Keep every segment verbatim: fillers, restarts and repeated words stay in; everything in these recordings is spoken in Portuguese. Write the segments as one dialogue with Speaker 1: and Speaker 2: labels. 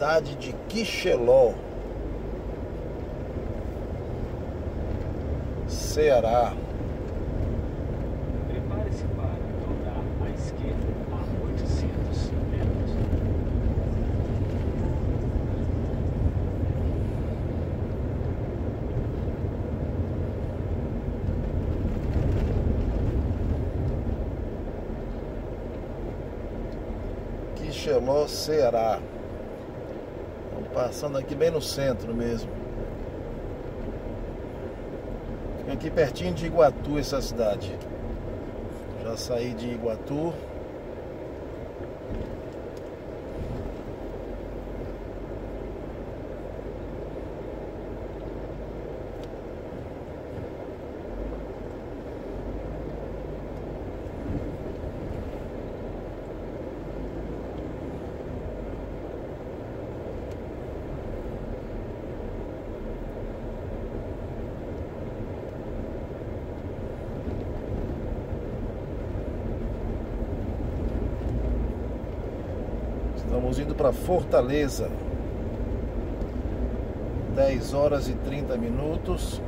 Speaker 1: cidade de Quixeló, Ceará.
Speaker 2: Prepare-se para dobrar à esquerda a oitocentos metros.
Speaker 1: Quixeló, Ceará. Estamos passando aqui bem no centro mesmo. Fica aqui pertinho de Iguatu essa cidade. Já saí de Iguatu. Estamos indo para Fortaleza. dez horas e trinta minutos.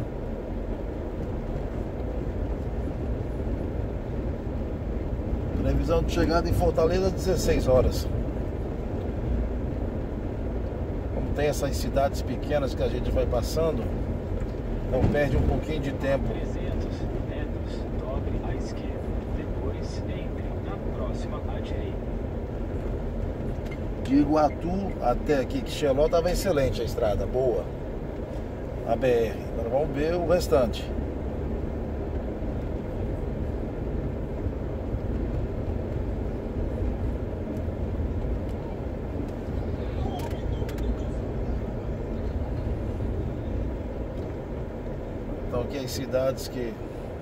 Speaker 1: Previsão de chegada em Fortaleza dezesseis horas. Como tem essas cidades pequenas que a gente vai passando, então perde um pouquinho de tempo.
Speaker 2: trezentos metros, dobre à esquerda. Depois entre na próxima à direita.
Speaker 1: De Iguatu até aqui Quixeló estava excelente a estrada, boa. A B R. Agora vamos ver o restante. Então aqui as cidades que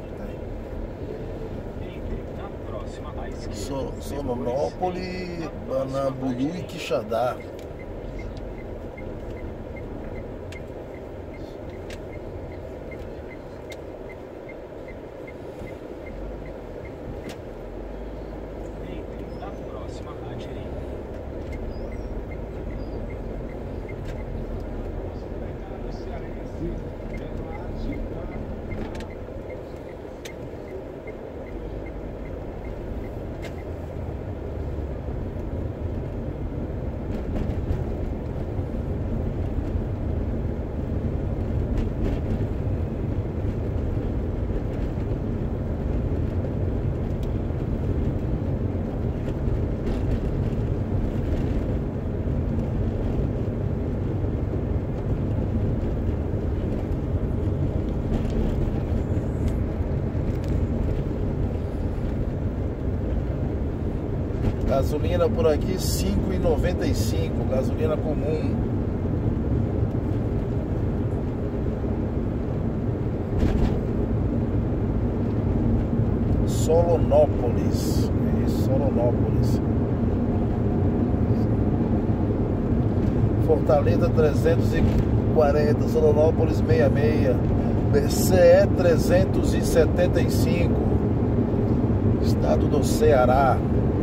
Speaker 1: So, Sononópolis, Banambuyu e Quixadá.
Speaker 2: Entre na próxima à direita.
Speaker 1: Gasolina por aqui cinco e noventa e cinco, gasolina comum. Solonópolis, isso, Solonópolis. Fortaleza trezentos e quarenta, Solonópolis sessenta e seis, C E trezentos e setenta e cinco, estado do Ceará.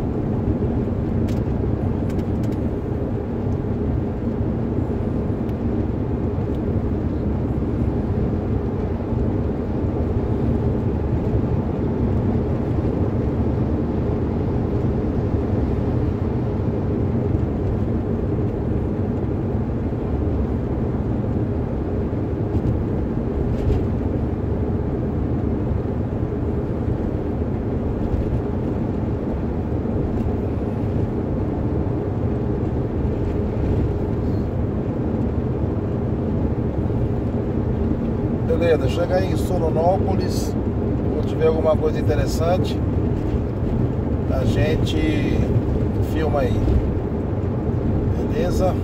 Speaker 1: Beleza, chega aí em Sononópolis, quando tiver alguma coisa interessante, a gente filma aí. Beleza?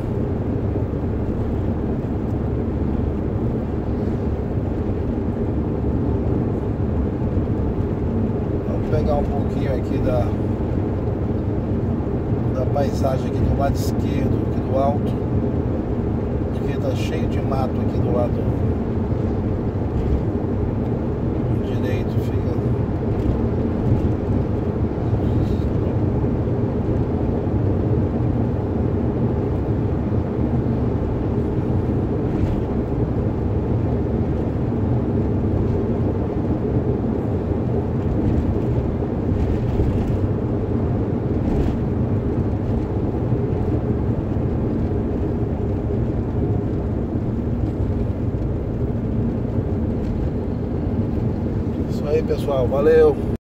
Speaker 1: Vamos pegar um pouquinho aqui da, da paisagem aqui do lado esquerdo, aqui do alto, porque tá cheio de mato aqui do lado direito, fica. aí, pessoal. Valeu!